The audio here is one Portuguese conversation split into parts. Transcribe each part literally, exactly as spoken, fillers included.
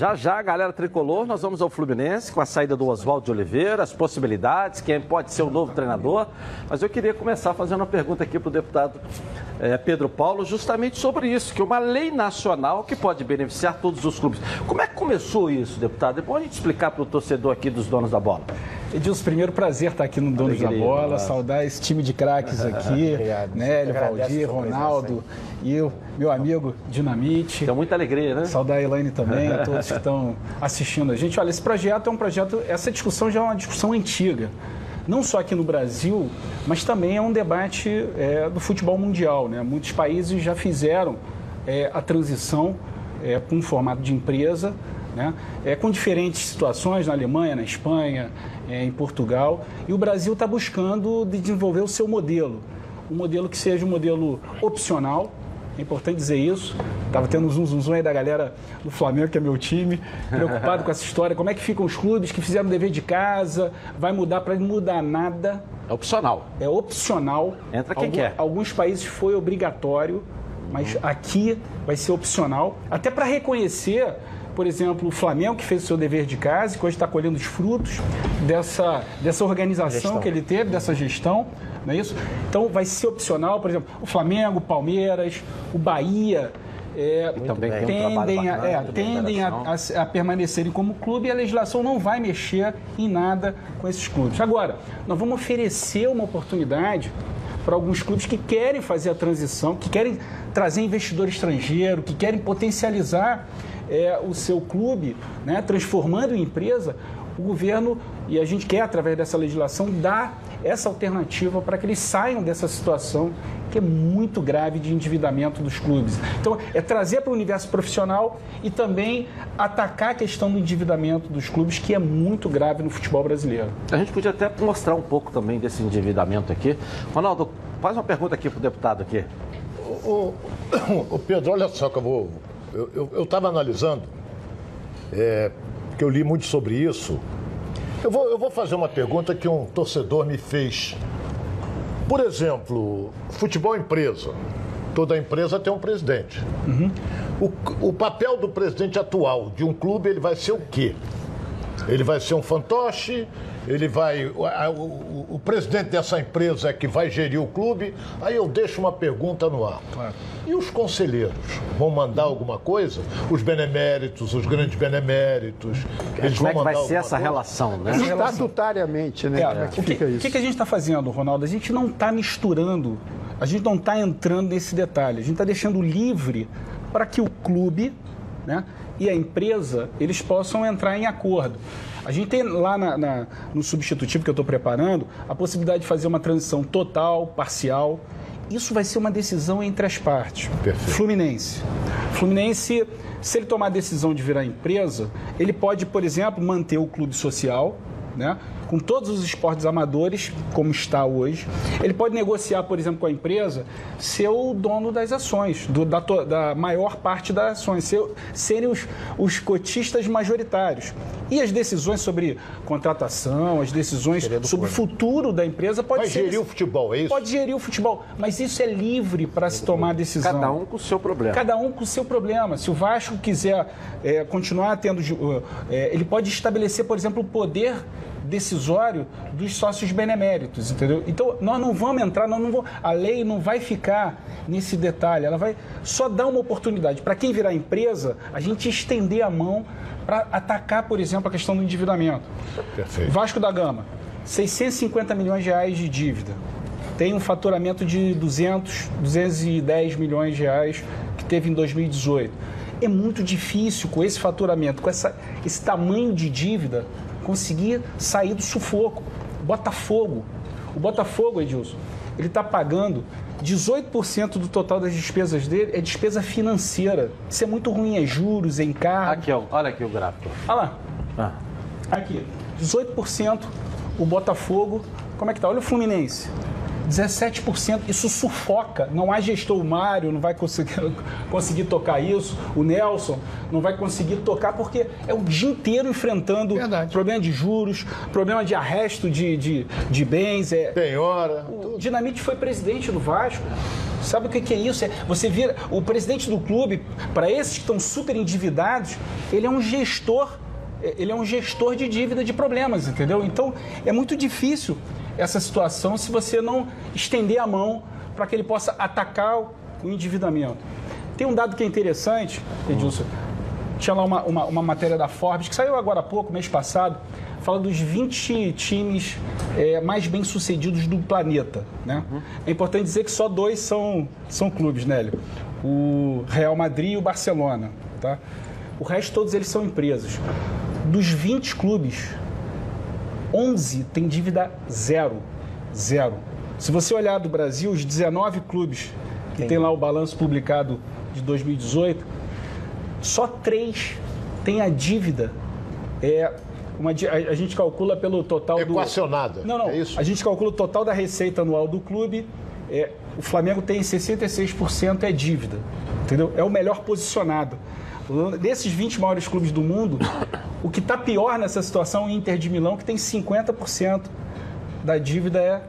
Já já, galera tricolor, nós vamos ao Fluminense com a saída do Oswaldo de Oliveira, as possibilidades, quem pode ser o novo treinador. Mas eu queria começar fazendo uma pergunta aqui para o deputado é, Pedro Paulo, justamente sobre isso, que é uma lei nacional que pode beneficiar todos os clubes. Como é que começou isso, deputado? Depois a gente explicar para o torcedor aqui dos donos da bola. Edilson, primeiro prazer estar aqui no Donos da Bola, nossa. Saudar esse time de craques aqui, Nélio, Valdir, Ronaldo e o meu amigo Dinamite. Tem muita alegria, né? Saudar a Elaine também, a todos que estão assistindo a gente. Olha, esse projeto é um projeto, essa discussão já é uma discussão antiga. Não só aqui no Brasil, mas também é um debate é, do futebol mundial, né? Muitos países já fizeram é, a transição é, para um formato de empresa, né? É, com diferentes situações na Alemanha, na Espanha, é, em Portugal. E o Brasil está buscando desenvolver o seu modelo. Um modelo que seja um modelo opcional. É importante dizer isso. Estava tendo um zum, zum, zum aí da galera do Flamengo, que é meu time, preocupado com essa história. Como é que ficam os clubes que fizeram o dever de casa? Vai mudar para não mudar nada. É opcional. É opcional. Entra quem Algum, quer. Alguns países foi obrigatório, mas aqui vai ser opcional. Até para reconhecer, por exemplo, o Flamengo, que fez o seu dever de casa e que hoje está colhendo os frutos dessa, dessa organização gestão. que ele teve, dessa gestão. Não é isso? Então vai ser opcional, por exemplo, o Flamengo, o Palmeiras, o Bahia é, também tendem, a, é, tendem a, a, a permanecerem como clube e a legislação não vai mexer em nada com esses clubes. Agora, nós vamos oferecer uma oportunidade para alguns clubes que querem fazer a transição, que querem trazer investidor estrangeiro, que querem potencializar é, o seu clube, né, transformando em empresa. O governo, e a gente quer, através dessa legislação, dar essa alternativa para que eles saiam dessa situação que é muito grave de endividamento dos clubes. Então, é trazer para o universo profissional e também atacar a questão do endividamento dos clubes, que é muito grave no futebol brasileiro. A gente podia até mostrar um pouco também desse endividamento aqui. Ronaldo, faz uma pergunta aqui para o deputado aqui. O, o, o Pedro, olha só que eu vou... Eu estava analisando, é, que eu li muito sobre isso. Eu vou, eu vou fazer uma pergunta que um torcedor me fez. Por exemplo, futebol empresa. Toda empresa tem um presidente. Uhum. O, o papel do presidente atual de um clube, ele vai ser o quê? Ele vai ser um fantoche? Ele vai... O, o, o presidente dessa empresa é que vai gerir o clube? Aí eu deixo uma pergunta no ar. Claro. E os conselheiros? Vão mandar alguma coisa? Os beneméritos, os grandes beneméritos? Eles Como vão é que vai ser essa coisa? relação, né? Estatutariamente, né? É, o que, que, que a gente está fazendo, Ronaldo? A gente não está misturando, a gente não está entrando nesse detalhe. A gente está deixando livre para que o clube, né, e a empresa, eles possam entrar em acordo. A gente tem lá na, na, no substitutivo que eu estou preparando a possibilidade de fazer uma transição total, parcial. Isso vai ser uma decisão entre as partes. Perfeito. Fluminense. Fluminense, se ele tomar a decisão de virar empresa, ele pode, por exemplo, manter o clube social, né, com todos os esportes amadores, como está hoje. Ele pode negociar, por exemplo, com a empresa, ser o dono das ações, do, da, da maior parte das ações, ser, serem os, os cotistas majoritários. E as decisões sobre contratação, as decisões sobre o futuro da empresa pode Vai ser... gerir o futebol, é isso? Pode gerir o futebol, mas isso é livre para se tomar a decisão. Cada um com o seu problema. Cada um com o seu problema. Se o Vasco quiser é, continuar tendo... É, ele pode estabelecer, por exemplo, o poder decisório dos sócios beneméritos, entendeu? Então, nós não vamos entrar, nós não vamos, a lei não vai ficar nesse detalhe, ela vai só dar uma oportunidade. Para quem virar empresa, a gente estender a mão para atacar, por exemplo, a questão do endividamento. Perfeito. Vasco da Gama, seiscentos e cinquenta milhões de reais de dívida. Tem um faturamento de duzentos, duzentos e dez milhões de reais que teve em dois mil e dezoito. É muito difícil com esse faturamento, com essa, esse tamanho de dívida, conseguir sair do sufoco. Botafogo. O Botafogo, Edilson, ele está pagando dezoito por cento do total das despesas dele, é despesa financeira. Isso é muito ruim, é juros, é encargo. Aqui, ó, olha aqui o gráfico. Olha lá. Ah. Aqui, dezoito por cento o Botafogo. Como é que tá? Olha o Fluminense. dezessete por cento. Isso sufoca. Não há gestor, o Mário não vai conseguir, conseguir tocar isso, o Nelson não vai conseguir tocar, porque é o dia inteiro enfrentando Verdade. problema de juros, problema de arresto de, de, de bens. É... Penhora. O Dinamite foi presidente do Vasco. Sabe o que é isso? Você vira o presidente do clube, para esses que estão super endividados, ele é um gestor, ele é um gestor de dívida de problemas, entendeu? Então, é muito difícil essa situação se você não estender a mão para que ele possa atacar o endividamento. Tem um dado que é interessante, Edilson. Tinha lá uma, uma, uma matéria da Forbes, que saiu agora há pouco, mês passado, fala dos vinte times é, mais bem-sucedidos do planeta, né? Uhum. É importante dizer que só dois são, são clubes, Nélio. O Real Madrid e o Barcelona, tá? O resto, todos eles são empresas. Dos vinte clubes, onze tem dívida zero. Zero. Se você olhar do Brasil, os dezenove clubes que tem, tem lá o balanço publicado de dois mil e dezoito, só três tem a dívida. É, uma, a, a gente calcula pelo total do... Equacionada. Não, não. É isso? A gente calcula o total da receita anual do clube. É, o Flamengo tem sessenta e seis por cento é dívida. Entendeu? É o melhor posicionado. Desses vinte maiores clubes do mundo, o que está pior nessa situação é o Inter de Milão, que tem cinquenta por cento da dívida é...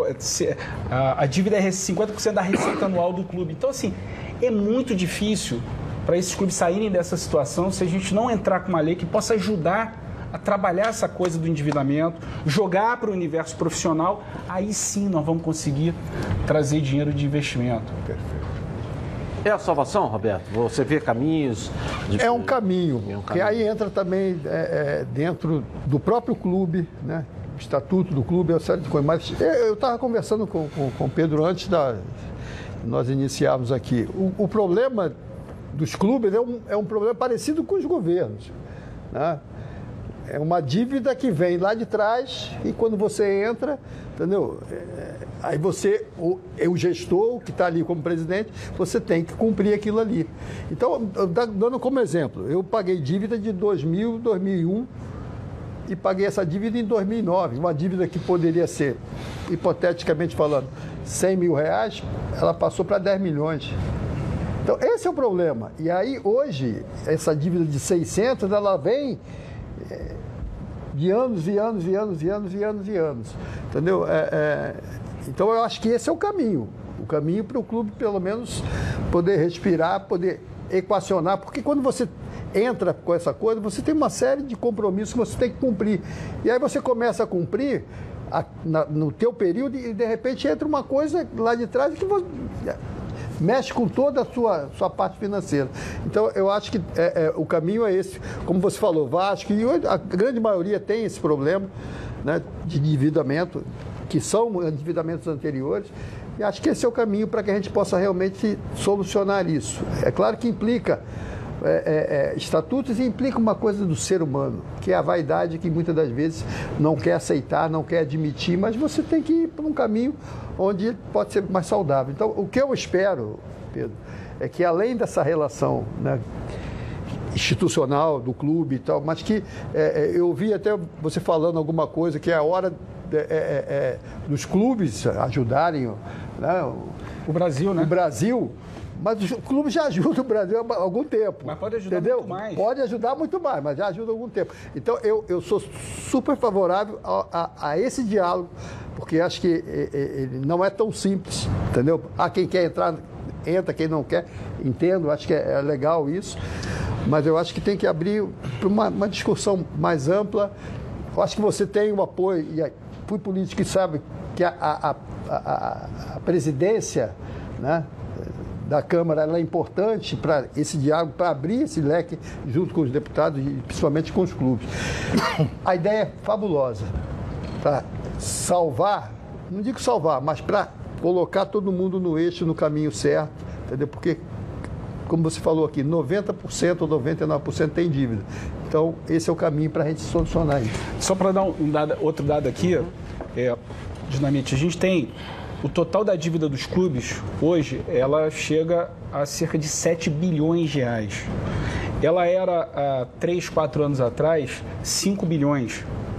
A, a dívida é cinquenta por cento da receita anual do clube. Então, assim, é muito difícil para esses clubes saírem dessa situação se a gente não entrar com uma lei que possa ajudar a trabalhar essa coisa do endividamento, jogar para o universo profissional, aí sim nós vamos conseguir trazer dinheiro de investimento. Perfeito. É a salvação, Roberto? Você vê caminhos? De... É um caminho, é um que caminho. aí entra também é, é, dentro do próprio clube, né? O estatuto do clube, uma série de coisas. Mas eu estava conversando com, com, com o Pedro antes da nós iniciarmos aqui. O, o problema dos clubes é um, é um problema parecido com os governos, né? É uma dívida que vem lá de trás e quando você entra, entendeu? É, aí você, o, o gestor que está ali como presidente, você tem que cumprir aquilo ali. Então, dando como exemplo, eu paguei dívida de dois mil, dois mil e um e paguei essa dívida em dois mil e nove. Uma dívida que poderia ser, hipoteticamente falando, cem mil reais, ela passou para dez milhões. Então, esse é o problema. E aí, hoje, essa dívida de seiscentos, ela vem é, de anos e anos e anos e anos e anos e anos. Entendeu? É, é, então, eu acho que esse é o caminho. O caminho para o clube, pelo menos, poder respirar, poder equacionar. Porque quando você entra com essa coisa, você tem uma série de compromissos que você tem que cumprir. E aí você começa a cumprir a, na, no teu período e, de repente, entra uma coisa lá de trás que você... mexe com toda a sua, sua parte financeira. Então, eu acho que é, é, o caminho é esse. Como você falou, Vasco, e a grande maioria tem esse problema, né, de endividamento, que são endividamentos anteriores, e acho que esse é o caminho para que a gente possa realmente solucionar isso. É claro que implica é, é, é, estatutos e implica uma coisa do ser humano, que é a vaidade que muitas das vezes não quer aceitar, não quer admitir, mas você tem que ir para um caminho onde pode ser mais saudável. Então, o que eu espero, Pedro, é que além dessa relação, né, institucional do clube e tal, mas que é, eu ouvi até você falando alguma coisa, que é a hora de, é, é, dos clubes ajudarem, né, o Brasil, né? O Brasil, mas os clubes já ajudam o Brasil há algum tempo. Mas pode ajudar entendeu? muito mais. Pode ajudar muito mais, mas já ajuda há algum tempo. Então, eu, eu sou super favorável a, a, a esse diálogo, porque acho que ele não é tão simples, entendeu? Há quem quer entrar, entra, quem não quer, entendo, acho que é, é legal isso, mas eu acho que tem que abrir para uma, uma discussão mais ampla. Eu acho que você tem o apoio, e fui político e sabe que a, a, a, a, a presidência, né, da Câmara, ela é importante para esse diálogo, para abrir esse leque junto com os deputados e principalmente com os clubes. A ideia é fabulosa, para salvar, não digo salvar, mas para colocar todo mundo no eixo, no caminho certo, entendeu? Porque, como você falou aqui, noventa por cento ou noventa e nove por cento tem dívida. Então, esse é o caminho para a gente solucionar isso. Só para dar um dado, outro dado aqui, é, Dinamite, a gente tem o total da dívida dos clubes, hoje, ela chega a cerca de sete bilhões de reais. Ela era, há três, quatro anos atrás, cinco bilhões.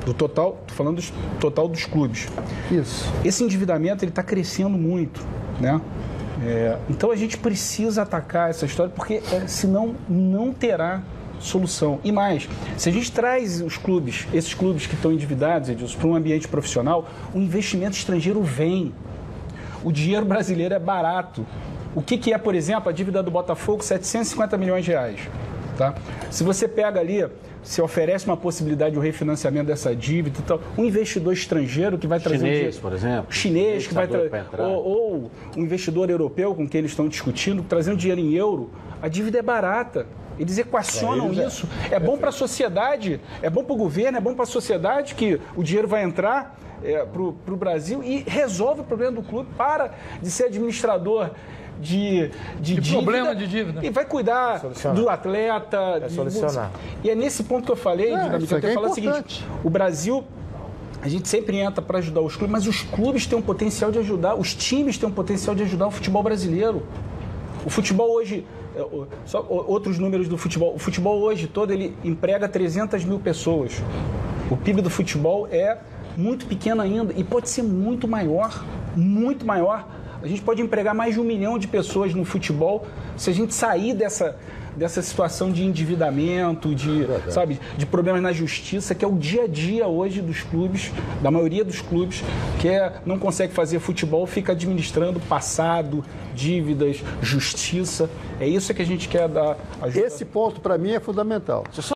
Do total, estou falando do total dos clubes. Isso. Esse endividamento ele está crescendo muito, né? É, então a gente precisa atacar essa história, porque é, senão não terá solução. E mais, se a gente traz os clubes, esses clubes que estão endividados, Edilson, para um ambiente profissional, o investimento estrangeiro vem. O dinheiro brasileiro é barato. O que, que é, por exemplo, a dívida do Botafogo? setecentos e cinquenta milhões de reais. Tá? Se você pega ali, se oferece uma possibilidade de um refinanciamento dessa dívida e tal, um investidor estrangeiro que vai trazer... Chinês, um por exemplo. Chinês que vai trazer... Ou, ou um investidor europeu com quem eles estão discutindo, trazendo dinheiro em euro, a dívida é barata. Eles equacionam eles isso. É, é bom para a sociedade, é bom para o governo, é bom para a sociedade que o dinheiro vai entrar é, para o Brasil e resolve o problema do clube. Para de ser administrador de, de, de dívida, problema de dívida. E vai cuidar do atleta. É solucionar. De, e é nesse ponto que eu falei, É, Dinamite, isso eu aqui até é falar o seguinte: o Brasil. A gente sempre entra para ajudar os clubes, mas os clubes têm um potencial de ajudar, os times têm um potencial de ajudar o futebol brasileiro. O futebol hoje, só outros números do futebol, o futebol hoje todo ele emprega trezentas mil pessoas. O P I B do futebol é muito pequeno ainda e pode ser muito maior, muito maior. A gente pode empregar mais de um milhão de pessoas no futebol se a gente sair dessa, dessa situação de endividamento, de, sabe, de problemas na justiça, que é o dia a dia hoje dos clubes, da maioria dos clubes, que é, não consegue fazer futebol, fica administrando passado, dívidas, justiça. É isso que a gente quer dar ajuda. Esse ponto, para mim, é fundamental.